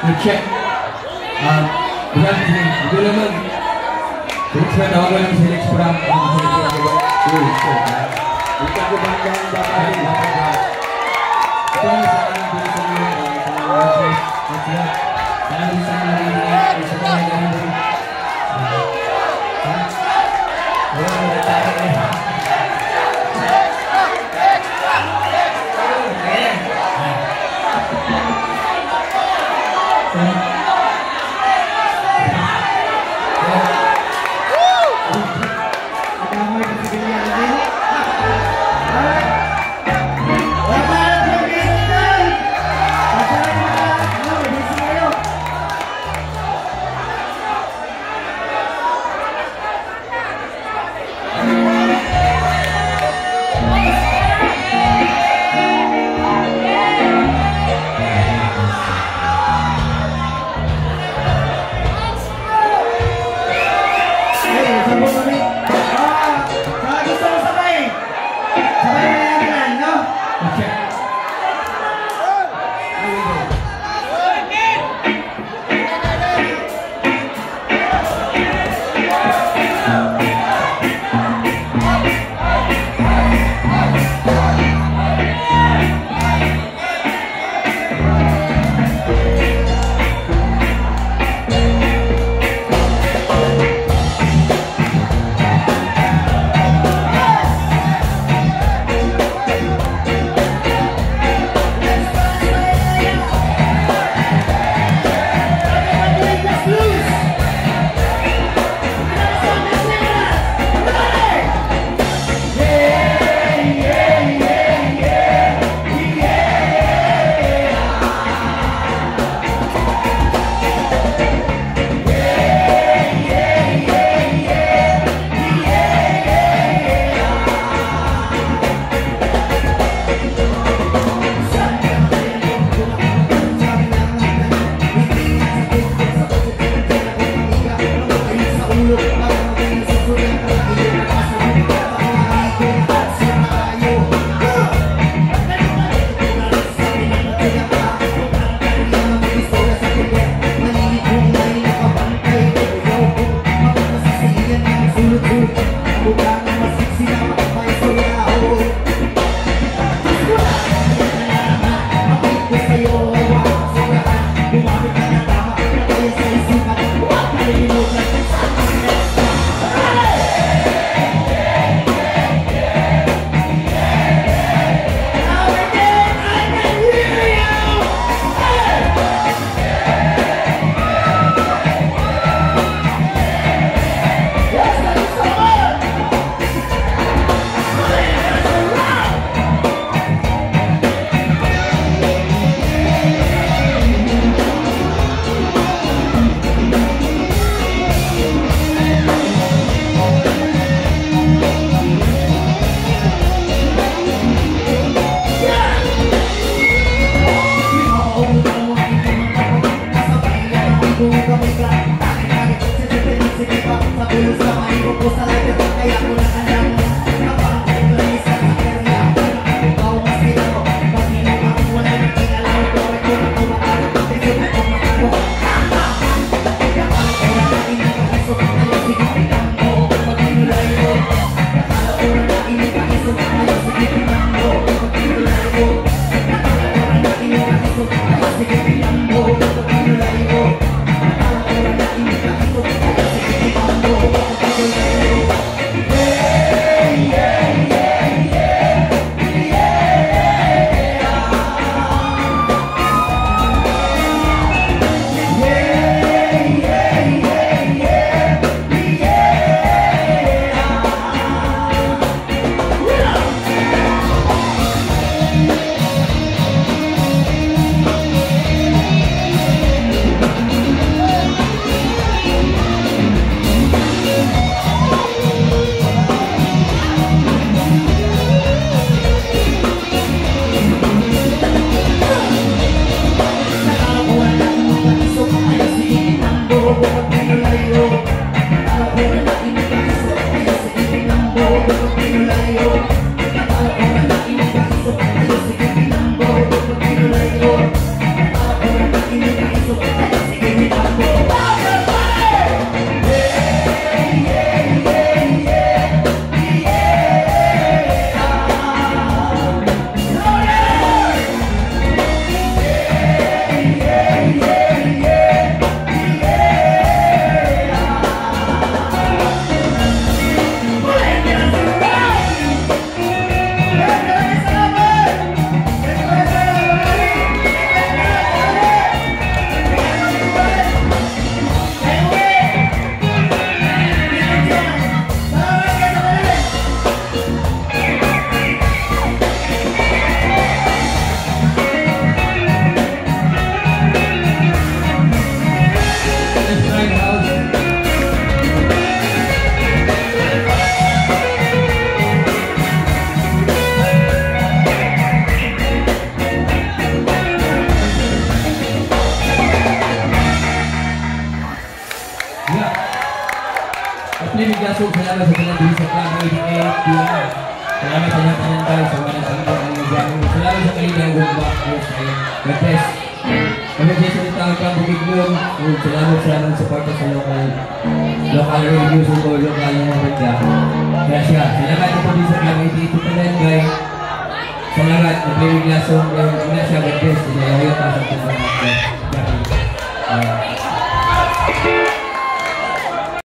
i-check. Berarti itu naman. Terus tawagan ng select program. Bukan kebanyakan bapak ini. Ito ang sa akin din sa inyo. Sana bisa narinig sa mga ganun. Wala tayo. Thank you. Bigasog, salamat sa tanan dito sa Club 88 Pilar. Salamat sa tanan tayo sa wala sa ibang ang nagano. Salamat sa kaibigan gumba. God bless. Kami sa tawag ka Bukidnon. Salamat sa support sa local radio sa local na banda. Gracias. Salamat po din sa Club 88 Pilar, guys. Salamat sa Bigasog. Gracias, God bless. Salamat sa tanan.